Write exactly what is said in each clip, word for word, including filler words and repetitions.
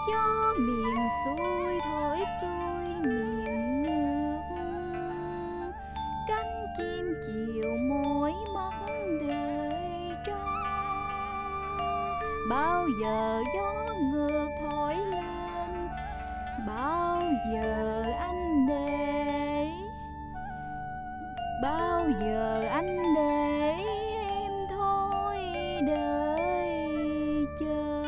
Gió miền xuôi thổi xuôi miền nước, cánh chim chiều mỏi mắt đợi trông. Bao giờ gió ngược thổi lên, bao giờ anh để, bao giờ anh để em thôi đợi chờ.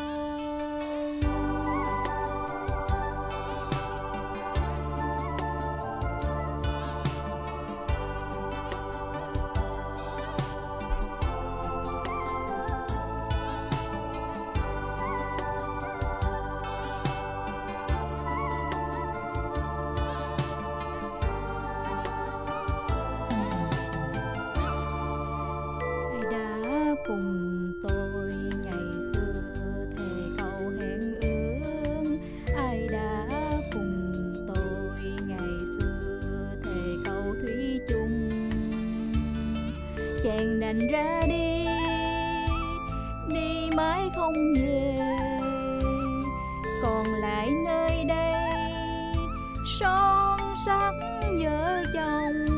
Cùng tôi ngày xưa thề câu hẹn ước, ai đã cùng tôi ngày xưa thề câu thủy chung. Chàng đành ra đi, đi mãi không về, còn lại nơi đây son sắc vợ chồng.